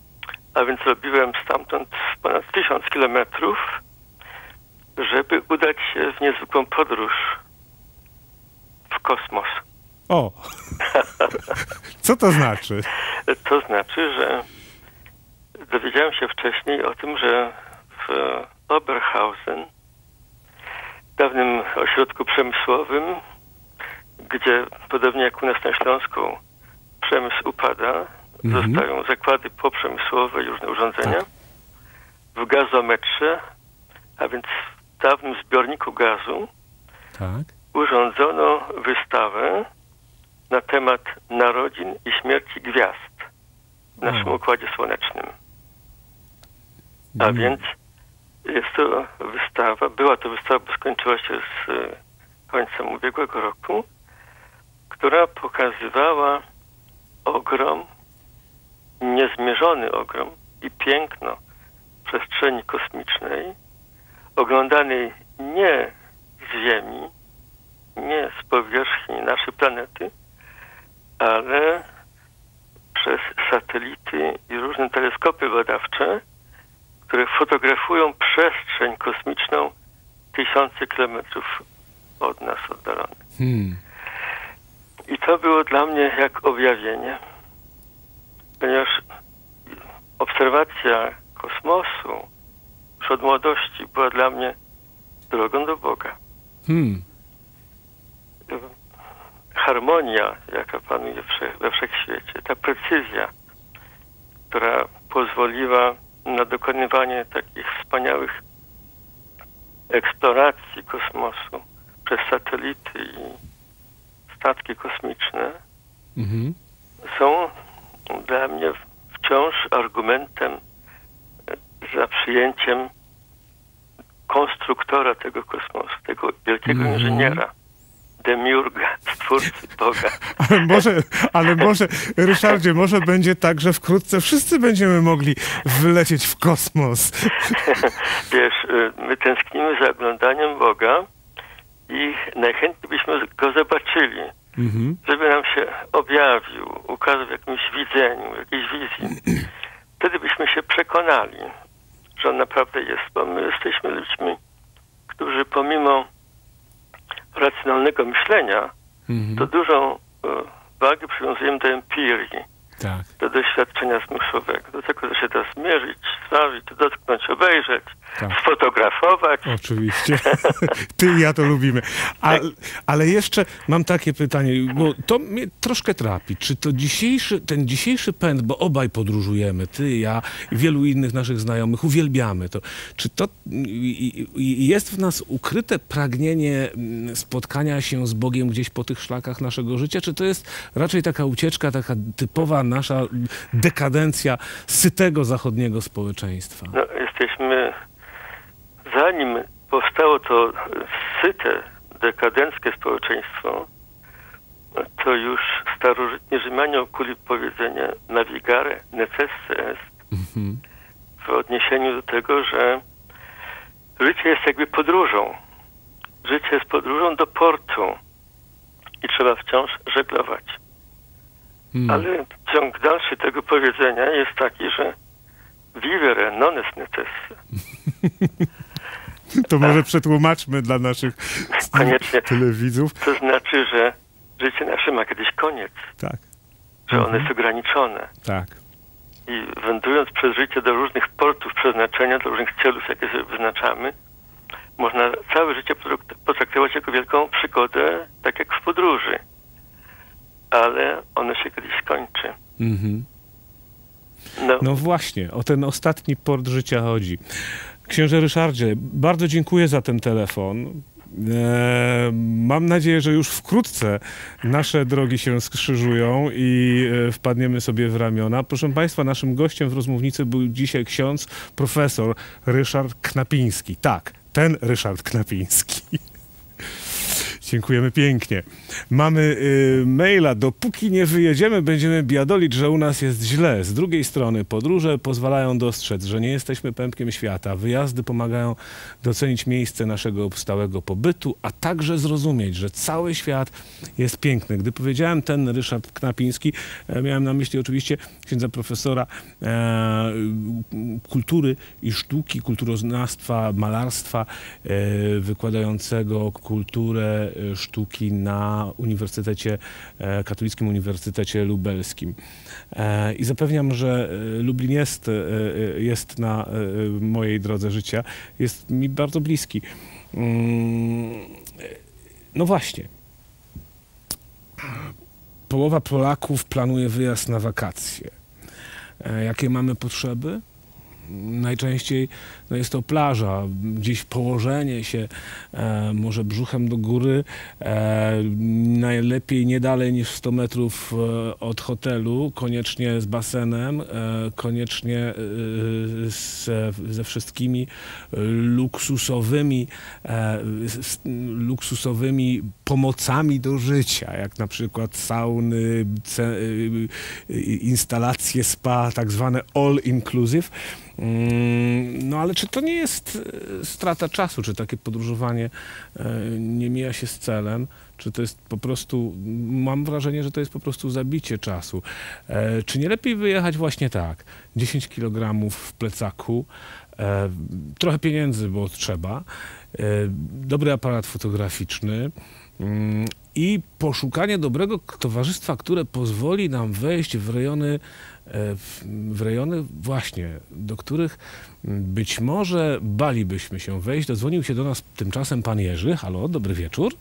a więc robiłem stamtąd ponad tysiąc kilometrów, żeby udać się w niezwykłą podróż. kosmos. O! Co to znaczy? To znaczy, że dowiedziałem się wcześniej o tym, że w Oberhausen, dawnym ośrodku przemysłowym, gdzie podobnie jak u nas na Śląsku przemysł upada, mhm. zostają zakłady poprzemysłowe i różne urządzenia, tak. w gazometrze, a więc w dawnym zbiorniku gazu, tak. urządzono wystawę na temat narodzin i śmierci gwiazd w naszym o. Układzie Słonecznym. A mm. więc jest to wystawa, była to wystawa, bo skończyła się z końcem ubiegłego roku, która pokazywała ogrom, niezmierzony ogrom i piękno przestrzeni kosmicznej, oglądanej nie z Ziemi, nie z powierzchni naszej planety, ale przez satelity i różne teleskopy badawcze, które fotografują przestrzeń kosmiczną tysiące kilometrów od nas oddalonych. Hmm. I to było dla mnie jak objawienie, ponieważ obserwacja kosmosu już od młodości była dla mnie drogą do Boga. Hmm. Harmonia, jaka panuje we wszechświecie, ta precyzja, która pozwoliła na dokonywanie takich wspaniałych eksploracji kosmosu przez satelity i statki kosmiczne, mhm. są dla mnie wciąż argumentem za przyjęciem konstruktora tego kosmosu, tego wielkiego mhm. inżyniera, demiurga, stwórcy Boga. Ale może, ale może, Ryszardzie, może będzie tak, że wkrótce wszyscy będziemy mogli wylecieć w kosmos. Wiesz, my tęsknimy za oglądaniem Boga i najchętniej byśmy go zobaczyli, mhm. żeby nam się objawił, ukazał w jakimś widzeniu, jakiejś wizji. Wtedy byśmy się przekonali, że on naprawdę jest, bo my jesteśmy ludźmi, którzy pomimo racjonalnego myślenia, mhm. to dużą e, wagę przywiązujemy do empirii, tak. do doświadczenia zmysłowego, do tego, co się da zmierzyć, sprawić, dotknąć, obejrzeć, tak. sfotografować. Oczywiście. Ty i ja to lubimy. Ale, ale jeszcze mam takie pytanie, bo to mnie troszkę trapi. Czy to dzisiejszy, ten dzisiejszy pęd, bo obaj podróżujemy, ty, ja i wielu innych naszych znajomych, uwielbiamy to. Czy to i, i jest w nas ukryte pragnienie spotkania się z Bogiem gdzieś po tych szlakach naszego życia? Czy to jest raczej taka ucieczka, taka typowa nasza dekadencja sytego zachodniego społeczeństwa? No, jesteśmy, zanim powstało to syte, dekadenckie społeczeństwo, to już starożytni Rzymianie okuli powiedzenie navigare necesse est, mhm. w odniesieniu do tego, że życie jest jakby podróżą. Życie jest podróżą do portu i trzeba wciąż żeglować. Hmm. Ale ciąg dalszy tego powiedzenia jest taki, że vivere non est necesse. To może przetłumaczmy dla naszych koniecznie telewidzów. To znaczy, że życie nasze ma kiedyś koniec. Tak. Że mhm. ono jest ograniczone. Tak. I wędrując przez życie do różnych portów przeznaczenia, do różnych celów, jakie sobie wyznaczamy, można całe życie potraktować jako wielką przygodę, tak jak w podróży. Ale ono się kiedyś skończy. Mhm. No. no właśnie, o ten ostatni port życia chodzi. Księże Ryszardzie, bardzo dziękuję za ten telefon. E, mam nadzieję, że już wkrótce nasze drogi się skrzyżują i e, wpadniemy sobie w ramiona. Proszę Państwa, naszym gościem w rozmównicy był dzisiaj ksiądz profesor Ryszard Knapiński. Tak, ten Ryszard Knapiński. Dziękujemy pięknie. Mamy y, maila. Dopóki nie wyjedziemy, będziemy biadolić, że u nas jest źle. Z drugiej strony podróże pozwalają dostrzec, że nie jesteśmy pępkiem świata. Wyjazdy pomagają docenić miejsce naszego stałego pobytu, a także zrozumieć, że cały świat jest piękny. Gdy powiedziałem ten Ryszard Knapiński, e, miałem na myśli oczywiście księdza profesora e, kultury i sztuki, kulturoznawstwa, malarstwa, e, wykładającego kulturę sztuki na Uniwersytecie, Katolickim Uniwersytecie Lubelskim. I zapewniam, że Lublin jest, jest na mojej drodze życia, jest mi bardzo bliski. No właśnie. Połowa Polaków planuje wyjazd na wakacje. Jakie mamy potrzeby? Najczęściej no jest to plaża, gdzieś położenie się, e, może brzuchem do góry, e, najlepiej nie dalej niż sto metrów e, od hotelu, koniecznie z basenem, e, koniecznie e, z, ze wszystkimi luksusowymi, e, z, luksusowymi pomocami do życia, jak na przykład sauny, ce, instalacje spa, tak zwane all inclusive. No ale czy to nie jest strata czasu, czy takie podróżowanie nie mija się z celem, czy to jest po prostu, mam wrażenie, że to jest po prostu zabicie czasu. Czy nie lepiej wyjechać właśnie tak, dziesięć kilogramów w plecaku, trochę pieniędzy, bo trzeba, dobry aparat fotograficzny i poszukanie dobrego towarzystwa, które pozwoli nam wejść w rejony, w rejony właśnie, do których być może balibyśmy się wejść. Dodzwonił się do nas tymczasem pan Jerzy. Halo, dobry wieczór.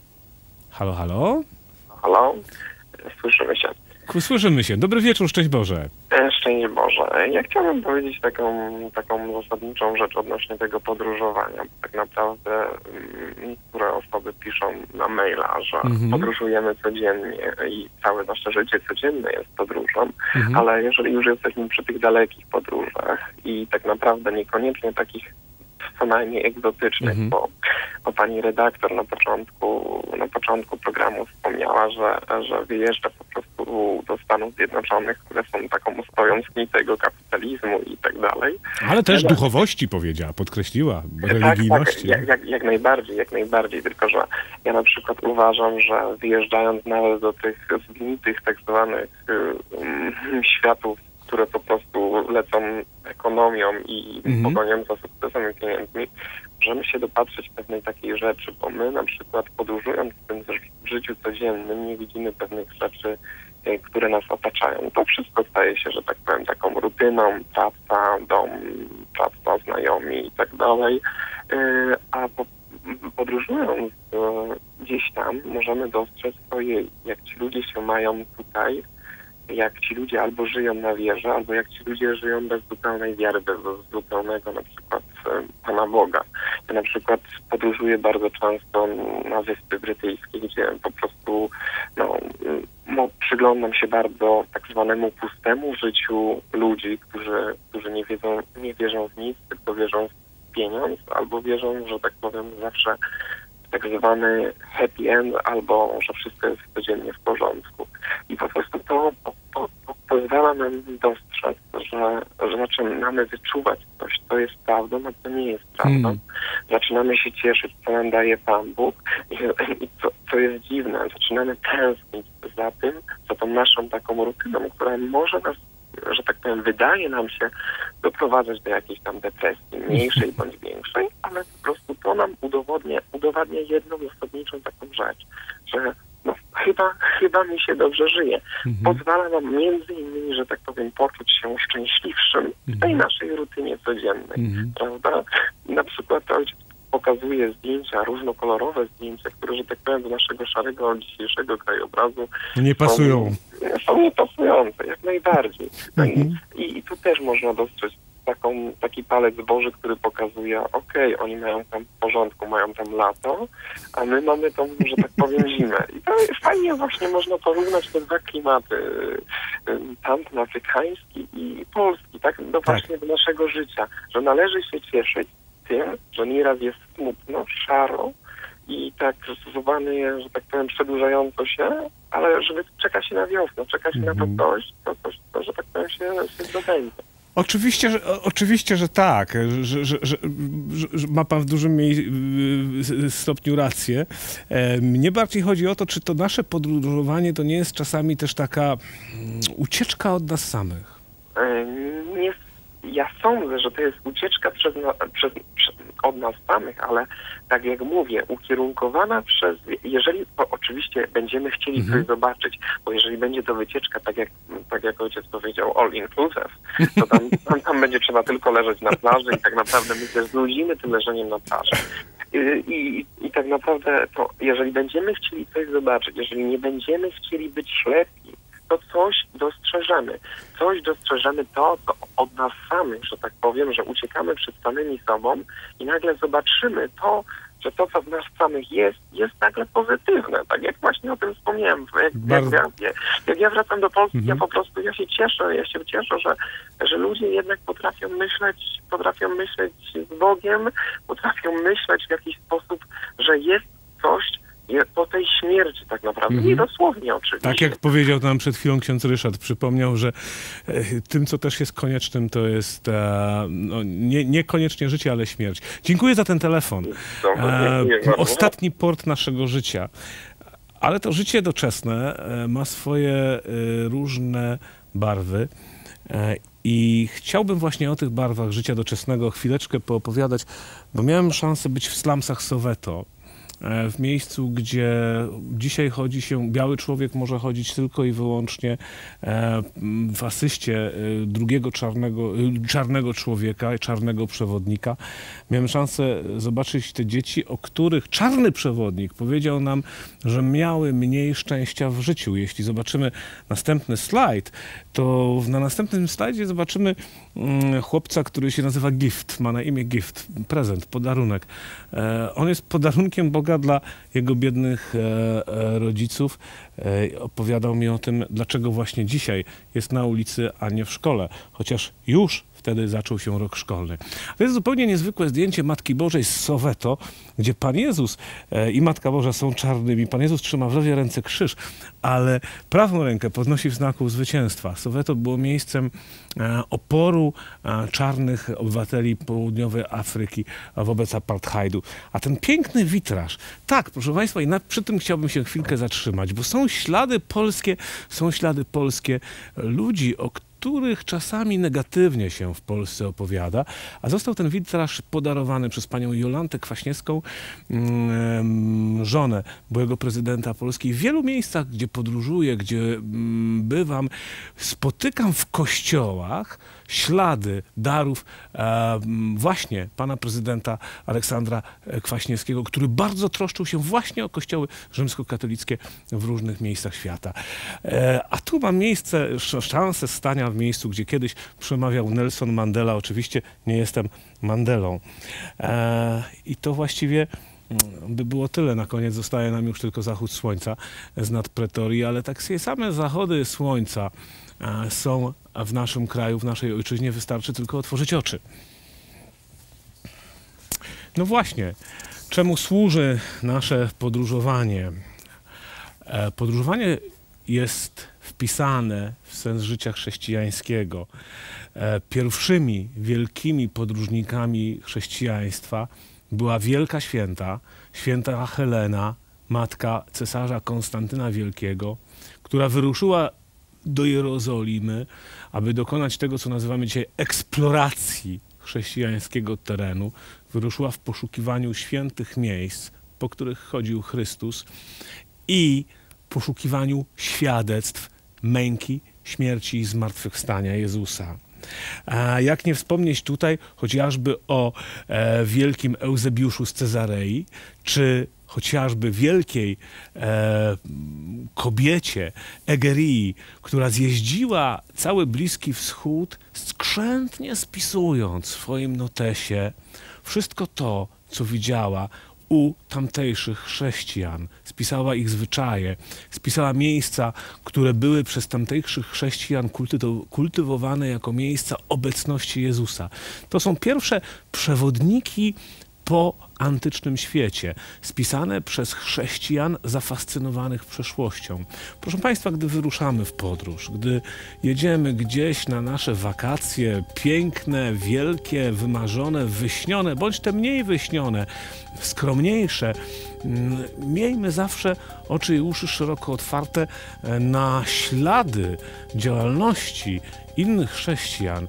Halo, halo. Halo, słyszymy się. Słyszymy się. Dobry wieczór, szczęść Boże. Szczęść Boże. Ja chciałbym powiedzieć taką, taką zasadniczą rzecz odnośnie tego podróżowania. Tak naprawdę niektóre osoby piszą na maila, że mhm. podróżujemy codziennie i całe nasze życie codzienne jest podróżą, mhm. ale jeżeli już jesteśmy przy tych dalekich podróżach i tak naprawdę niekoniecznie takich co najmniej egzotycznych, mhm. bo, bo pani redaktor na początku, na początku programu wspomniała, że, że wyjeżdża po prostu do Stanów Zjednoczonych, które są taką ostoją sknitego kapitalizmu i tak dalej. Ale też ale... duchowości powiedziała, podkreśliła, religijności. Tak, tak, jak, jak najbardziej, jak najbardziej, tylko że ja na przykład uważam, że wyjeżdżając nawet do tych zgnitych tak zwanych um, światów, które po prostu lecą ekonomią i mm-hmm. pogonią za sukcesem i pieniędzmi, możemy się dopatrzeć pewnej takiej rzeczy, bo my na przykład podróżując w tym życiu codziennym nie widzimy pewnych rzeczy, które nas otaczają. To wszystko staje się, że tak powiem, taką rutyną, praca, dom, praca, znajomi i tak dalej, a po, podróżując gdzieś tam możemy dostrzec, ojej, jak ci ludzie się mają tutaj, jak ci ludzie albo żyją na wierze, albo jak ci ludzie żyją bez zupełnej wiary, bez zupełnego na przykład Pana Boga. Ja na przykład podróżuję bardzo często na Wyspy Brytyjskie, gdzie po prostu no, no, przyglądam się bardzo tak zwanemu pustemu życiu ludzi, którzy, którzy nie, wiedzą, nie wierzą w nic, tylko wierzą w pieniądz, albo wierzą, że tak powiem, zawsze tak zwany happy end, albo że wszystko jest codziennie w porządku. I po prostu to po, po, po, pozwala nam dostrzec, że, że zaczynamy wyczuwać coś, co jest prawdą, a co nie jest prawdą. Mm. Zaczynamy się cieszyć, co nam daje Pan Bóg i, i co, co jest dziwne, zaczynamy tęsknić za tym, za tą naszą taką rutyną, która może nas, że tak powiem, wydaje nam się doprowadzać do jakiejś tam depresji, mniejszej bądź większej, ale po prostu to nam udowodnia, udowadnia jedną zasadniczą taką rzecz, że no chyba, chyba mi się dobrze żyje. Mhm. Pozwala nam między innymi, że tak powiem, poczuć się szczęśliwszym w tej naszej rutynie codziennej, mhm. prawda? Na przykład ojciec pokazuje zdjęcia, różnokolorowe zdjęcia, które, że tak powiem, do naszego szarego dzisiejszego krajobrazu nie pasują. Są, są niepasujące, jak najbardziej. No mhm. i, i tu też można dostrzec taką, taki palec Boży, który pokazuje, okej, okay, oni mają tam w porządku, mają tam lato, a my mamy tą, że tak powiem, zimę. I to jest fajnie właśnie można porównać te dwa klimaty, tamten afrykański i polski, tak, no właśnie do naszego życia, że należy się cieszyć tym, że nieraz jest smutno, szaro i tak zsuwany, że tak powiem, przedłużająco się, ale żeby czeka się na wiosnę, czeka się mm. na to coś, to, to, to, że tak powiem, się, się zdobędzie. Oczywiście, że, oczywiście, że tak, że, że, że, że ma pan w dużym stopniu rację. Mnie bardziej chodzi o to, czy to nasze podróżowanie to nie jest czasami też taka ucieczka od nas samych. Nie, ja sądzę, że to jest ucieczka przez, na, przez, przez, od nas samych, ale tak jak mówię, ukierunkowana przez, jeżeli o, oczywiście będziemy chcieli Mhm. coś zobaczyć, bo jeżeli będzie to wycieczka, tak jak, tak jak ojciec powiedział, all inclusive, to tam, tam, tam będzie trzeba tylko leżeć na plaży i tak naprawdę my się znudzimy tym leżeniem na plaży. I, i, I tak naprawdę to, jeżeli będziemy chcieli coś zobaczyć, jeżeli nie będziemy chcieli być ślepi, to coś dostrzeżemy. Coś dostrzeżemy to, co od nas samych, że tak powiem, że uciekamy przed samymi sobą i nagle zobaczymy to, że to, co w nas samych jest, jest nagle pozytywne. Tak jak właśnie o tym wspomniałem. Jak, Bardzo... jak, ja, jak ja wracam do Polski, Mhm. ja po prostu, ja się cieszę, ja się cieszę, że, że ludzie jednak potrafią myśleć, potrafią myśleć z Bogiem, potrafią myśleć w jakiś sposób, że jest coś po tej śmierci tak naprawdę. Mhm. Nie dosłownie oczywiście. Tak jak powiedział nam przed chwilą ksiądz Ryszard, przypomniał, że e, tym, co też jest koniecznym, to jest e, no, nie, niekoniecznie życie, ale śmierć. Dziękuję za ten telefon. E, ostatni port naszego życia. Ale to życie doczesne e, ma swoje e, różne barwy. E, I chciałbym właśnie o tych barwach życia doczesnego chwileczkę poopowiadać, bo miałem szansę być w slumsach Soweto. W miejscu, gdzie dzisiaj chodzi się, biały człowiek może chodzić tylko i wyłącznie w asyście drugiego czarnego, czarnego człowieka, czarnego przewodnika. Miałem szansę zobaczyć te dzieci, o których czarny przewodnik powiedział nam, że miały mniej szczęścia w życiu. Jeśli zobaczymy następny slajd, to na następnym slajdzie zobaczymy chłopca, który się nazywa Gift, ma na imię Gift, prezent, podarunek. On jest podarunkiem Boga dla jego biednych rodziców. Opowiadał mi o tym, dlaczego właśnie dzisiaj jest na ulicy, a nie w szkole, chociaż już wtedy zaczął się rok szkolny. To jest zupełnie niezwykłe zdjęcie Matki Bożej z Soweto, gdzie Pan Jezus i Matka Boża są czarnymi. Pan Jezus trzyma w lewej ręce krzyż, ale prawą rękę podnosi w znaku zwycięstwa. Soweto było miejscem oporu czarnych obywateli południowej Afryki wobec apartheidu. A ten piękny witraż, tak, proszę Państwa, i na, przy tym chciałbym się chwilkę zatrzymać, bo są ślady polskie, są ślady polskie ludzi, o których czasami negatywnie się w Polsce opowiada, a został ten witraż podarowany przez panią Jolantę Kwaśniewską, żonę byłego prezydenta Polski. W wielu miejscach, gdzie podróżuję, gdzie bywam, spotykam w kościołach ślady darów e, właśnie pana prezydenta Aleksandra Kwaśniewskiego, który bardzo troszczył się właśnie o kościoły rzymskokatolickie w różnych miejscach świata. E, a tu mam miejsce, szansę stania w miejscu, gdzie kiedyś przemawiał Nelson Mandela. Oczywiście nie jestem Mandelą. E, I to właściwie by było tyle. Na koniec zostaje nam już tylko zachód słońca z nad Pretorii, ale tak same zachody słońca są w naszym kraju, w naszej ojczyźnie. Wystarczy tylko otworzyć oczy. No właśnie, czemu służy nasze podróżowanie? Podróżowanie jest wpisane w sens życia chrześcijańskiego. Pierwszymi wielkimi podróżnikami chrześcijaństwa była wielka święta, święta Helena, matka cesarza Konstantyna Wielkiego, która wyruszyła do Jerozolimy, aby dokonać tego, co nazywamy dzisiaj eksploracji chrześcijańskiego terenu. Wyruszyła w poszukiwaniu świętych miejsc, po których chodził Chrystus, i poszukiwaniu świadectw męki, śmierci i zmartwychwstania Jezusa. A jak nie wspomnieć tutaj chociażby o e, wielkim Eusebiuszu z Cezarei, czy chociażby wielkiej e, kobiecie Egerii, która zjeździła cały Bliski Wschód, skrzętnie spisując w swoim notesie wszystko to, co widziała u tamtejszych chrześcijan. Spisała ich zwyczaje, spisała miejsca, które były przez tamtejszych chrześcijan kultywowane jako miejsca obecności Jezusa. To są pierwsze przewodniki po antycznym świecie, spisane przez chrześcijan zafascynowanych przeszłością. Proszę Państwa, gdy wyruszamy w podróż, gdy jedziemy gdzieś na nasze wakacje, piękne, wielkie, wymarzone, wyśnione, bądź te mniej wyśnione, skromniejsze, miejmy zawsze oczy i uszy szeroko otwarte na ślady działalności innych chrześcijan,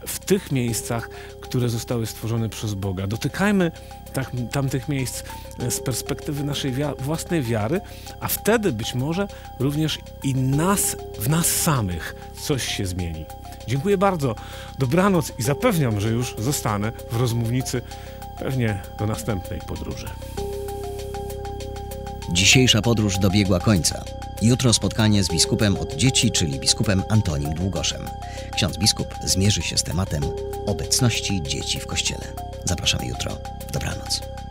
w tych miejscach, które zostały stworzone przez Boga. Dotykajmy tak, tamtych miejsc z perspektywy naszej wia- własnej wiary, a wtedy być może również i nas, w nas samych coś się zmieni. Dziękuję bardzo, dobranoc i zapewniam, że już zostanę w rozmównicy pewnie do następnej podróży. Dzisiejsza podróż dobiegła końca. Jutro spotkanie z biskupem od dzieci, czyli biskupem Antonim Długoszem. Ksiądz biskup zmierzy się z tematem obecności dzieci w Kościele. Zapraszamy jutro. Dobranoc.